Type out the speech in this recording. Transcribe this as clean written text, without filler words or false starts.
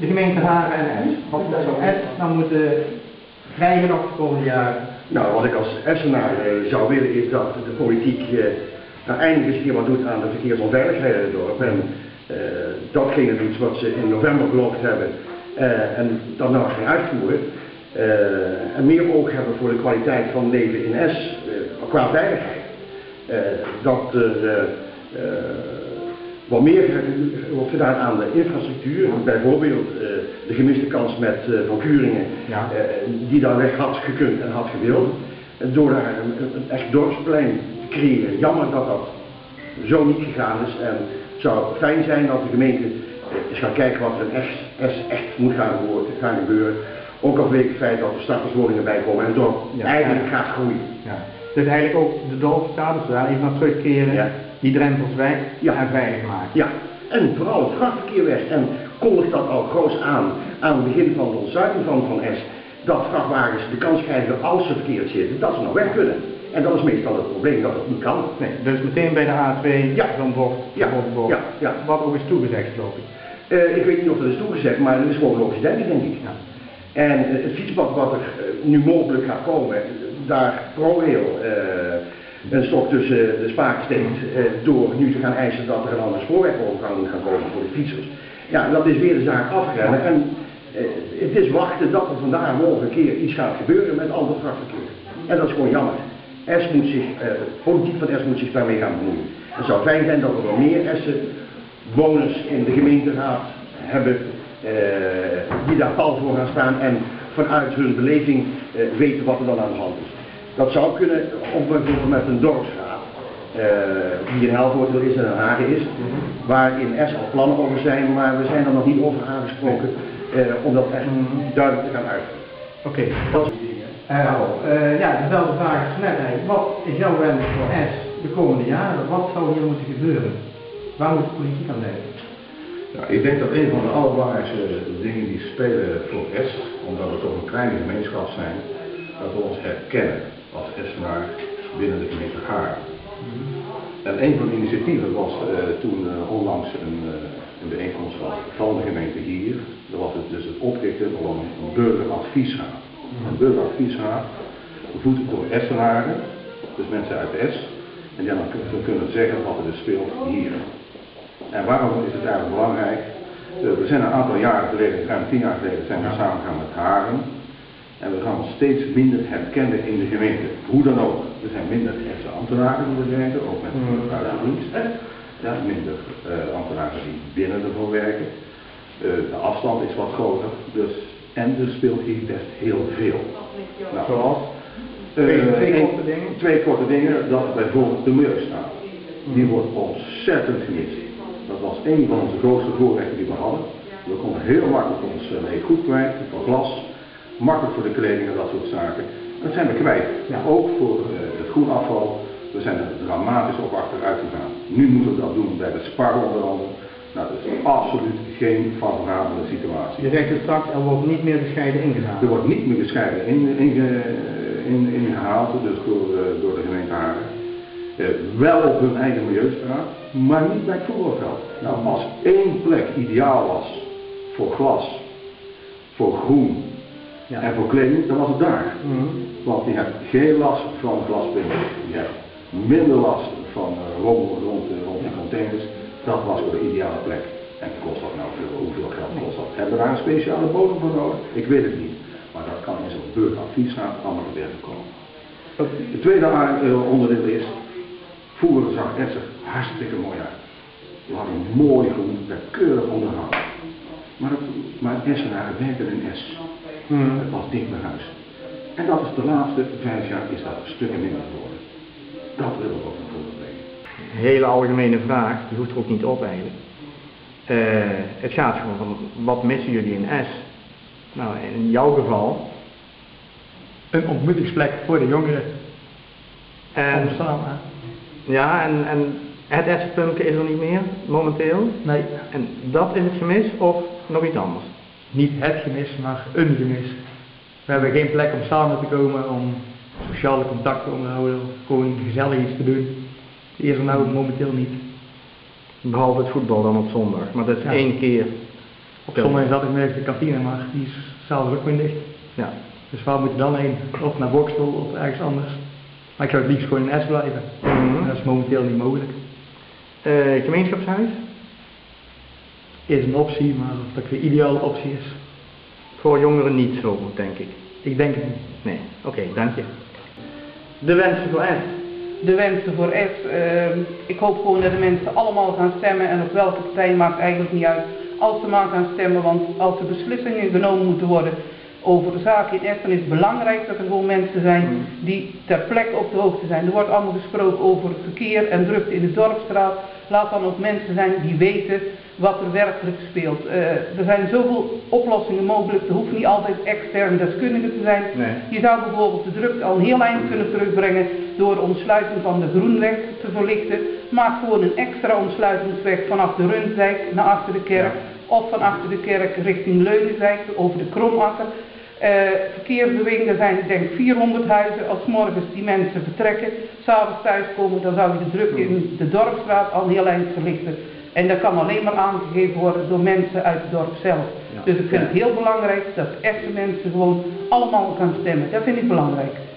de gemeente Haren en Es? Wat zou Es dan moeten krijgen nog de komende jaren? Nou, wat ik als Essenaar zou willen is dat de politiek eindelijk eens een keer wat doet aan de verkeersonveiligheid in het dorp. En datgene doet wat ze in november beloofd hebben en dat nou gaan uitvoeren. En meer oog hebben voor de kwaliteit van leven in Es qua veiligheid. Dat er wat meer wordt gedaan aan de infrastructuur, bijvoorbeeld de gemiste kans met Van Kuringen, die daar weg had gekund en had gewild. Door daar een echt dorpsplein te creëren. Jammer dat dat zo niet gegaan is en het zou fijn zijn dat de gemeente eens gaat kijken wat er in echt moet gaan gebeuren. Ook vanwege het feit dat er starterswoningen bij komen en het dorp eigenlijk gaat groeien. Ja. Dus eigenlijk ook de dorpsstatus daar even naar terugkeren, die drempels weg en veilig maken. Ja, en vooral het vrachtverkeer weg. En kondigt dat al groot aan het begin van de ontsluiting van Es, dat vrachtwagens de kans krijgen als ze verkeerd zitten, dat ze nou weg kunnen. En dat is meestal het probleem, dat het niet kan. Nee, dus meteen bij de A2 zo'n bocht. Wat ook is toegezegd, geloof ik. Ik weet niet of dat is toegezegd, maar dat is gewoon logisch denk ik. Ja. En het fietspad wat er nu mogelijk gaat komen, daar ProRail een stok tussen de spaken steekt door nu te gaan eisen dat er een andere spoorwegovergang gaan komen voor de fietsers. Ja, dat is weer de zaak afrennen en het is wachten dat er vandaag morgen een keer iets gaat gebeuren met ander vrachtverkeer. En dat is gewoon jammer. Politiek van Es moet zich daarmee gaan bemoeien. Het zou fijn zijn dat we wel meer Essen-woners in de gemeenteraad hebben die daar pal voor gaan staan en vanuit hun beleving weten wat er dan aan de hand is. Dat zou kunnen, of bijvoorbeeld met een dorpsraad, die in Helvoort is en in Haren is, waar in Es al plannen over zijn, maar we zijn er nog niet over aangesproken om dat echt duidelijk te gaan uitvoeren. Oké. Ja, dezelfde vraag als net eigenlijk. Wat is jouw wens voor Es de komende jaren? Wat zou hier moeten gebeuren? Waar moet de politiek aan denken? Nou, ik denk dat een van de allerbelangrijkste dingen die spelen voor Es, omdat we toch een kleine gemeenschap zijn, dat we ons herkennen als Essenaar binnen de gemeente Haren. En een van de initiatieven was toen onlangs een bijeenkomst van de gemeente hier. Dat was het dus het oprichten van een burgeradviesraad. Een burgeradviesraad, gevoed door Essenaren, dus mensen uit Es, en die dan kunnen zeggen wat er dus speelt hier. En waarom is het eigenlijk belangrijk? We zijn een aantal jaren geleden, ruim 10 jaar geleden, zijn we samen gaan met Haren. En we gaan ons steeds minder herkennen in de gemeente. Hoe dan ook. Er zijn minder echte ambtenaren in de gemeente, ook met de buitendienst. Ja, minder ambtenaren die binnen ervoor werken. De afstand is wat groter. En er speelt hier best heel veel. Nou, zoals? Twee korte dingen. Dat bijvoorbeeld de Milieustraat. Die wordt ontzettend gemist. Dat was een van onze grootste voorrechten die we hadden. We konden heel makkelijk ons goed kwijt voor glas. Makkelijk voor de kleding en dat soort zaken. Dat zijn we kwijt. Ja. Ook voor het groenafval. We zijn er dramatisch op achteruit gegaan. Nu moeten we dat doen bij de Spar onder andere. Nou, dat is absoluut geen favorabele situatie. Je zegt het straks, er wordt niet meer bescheiden ingehaald. Er wordt niet meer bescheiden ingehaald, dus door de gemeente Haren. Wel op hun eigen milieustraat, maar niet bij het voetbalveld. Nou, als één plek ideaal was voor glas, voor groen en voor kleding, dan was het daar. Want je hebt geen last van glasbinden, je hebt minder last van rommel rond de containers. Dat was voor de ideale plek. En kost dat nou veel? Hoeveel geld kost dat? Hebben we daar een speciale bodem voor nodig? Ik weet het niet. Maar dat kan in zo'n burgeradviesraad allemaal te werk komen. Het tweede onderdeel is, vroeger zag es er hartstikke mooi uit. We hadden een mooi groen, werd keurig onderhouden. Maar Essenaren werken in Es. Het was dicht bij huis. En dat is de laatste 5 jaar is dat stukken minder geworden. Dat willen we ook naar voren brengen. Een hele algemene vraag, die hoeft er ook niet op eigenlijk. Het gaat gewoon van, wat missen jullie in Es? Nou, in jouw geval... Een ontmoetingsplek voor de jongeren. En, samen. Ja, en het Essenpumpje is er niet meer, momenteel? Nee. En dat is het gemis of nog iets anders? Niet het gemis, maar een gemis. We hebben geen plek om samen te komen, om sociale contacten te onderhouden, of gewoon gezellig iets te doen. Die is er nou momenteel niet. Behalve het voetbal dan op zondag, maar dat is 1 keer Op zondag en zaterdagmiddag de kantine, maar die is s'avonds ook weer dicht. Ja. Dus waar moet je dan heen? Of naar Bokstel of ergens anders. Maar ik zou het liefst gewoon in S blijven. Dat is momenteel niet mogelijk. Gemeenschapshuis? Is een optie, maar of dat weer een ideale optie is. Voor jongeren niet zo, denk ik. Ik denk het niet. Nee, oké, dank je. De wensen voor S? De wensen voor S, ik hoop gewoon dat de mensen allemaal gaan stemmen en op welke partij maakt eigenlijk niet uit. Als ze maar gaan stemmen, want als er beslissingen genomen moeten worden over de zaken in S, dan is het belangrijk dat er gewoon mensen zijn die ter plekke op de hoogte zijn. Er wordt allemaal gesproken over verkeer en drukte in de dorpsstraat. Laat dan ook mensen zijn die weten wat er werkelijk speelt. Er zijn zoveel oplossingen mogelijk, er hoeft niet altijd externe deskundigen te zijn. Nee. Je zou bijvoorbeeld de drukte al een heel eind kunnen terugbrengen door de ontsluiting van de Groenweg te verlichten. Maak gewoon een extra ontsluitingsweg vanaf de Runzdijk naar achter de kerk. Of van achter de kerk richting Leunenzijk over de Kromakker. Verkeersbeweging, er zijn denk ik 400 huizen. Als morgens die mensen vertrekken, s'avonds thuiskomen, dan zou je de drukte in de dorpsstraat al een heel eind verlichten. En dat kan alleen maar aangegeven worden door mensen uit het dorp zelf. Ja. Dus ik vind het heel belangrijk dat echte mensen gewoon allemaal gaan stemmen. Dat vind ik belangrijk.